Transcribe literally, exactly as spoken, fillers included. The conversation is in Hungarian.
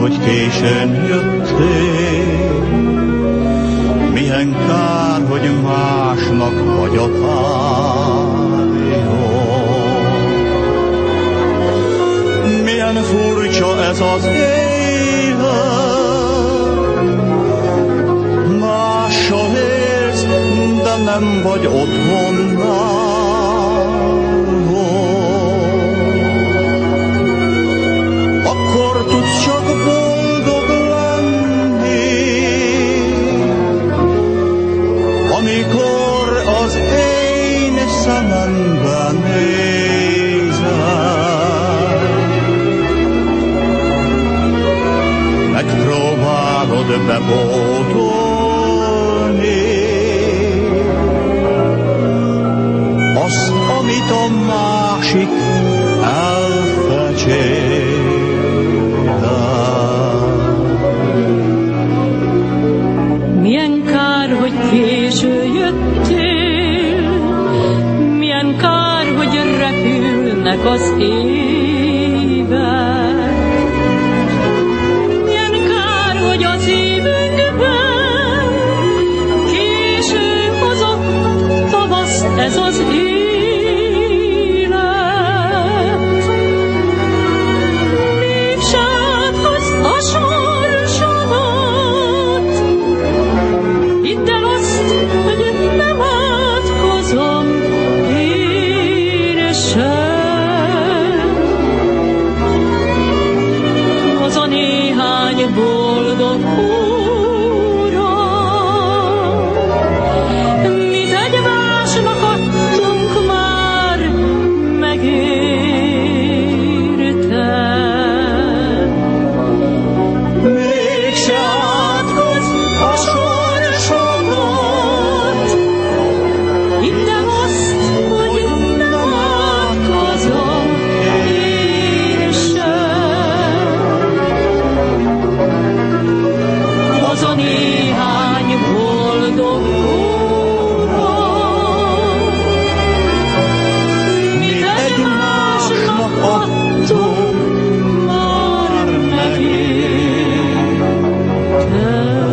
hogy későn jöttél, milyen kár, hogy másnak vagy a párja. Milyen furcsa ez az élet, mással élsz, de nem vagy otthonnál. Akkor tudsz csak boldog lenni, amikor az én szememben nézel. Megpróbálod bebótolni azt, amit a másik elfecsél. Milyen kár, hogy késő jöttél, milyen kár, hogy repülnek az évek. Milyen kár, hogy az évünkben késő hozott tavaszt ez az élet. Mégse átkozd a sorsodat, hidd el azt, hogy nem átkozom én sem. Az a néhány boldog óra, mit egymásnak adtunk, már megérte. Mégse átkozd a sorsodat, hidd el azt, hogy nem átkozom én sem. Az a néhány boldog óra, mit egymásnak adtunk, már megérte.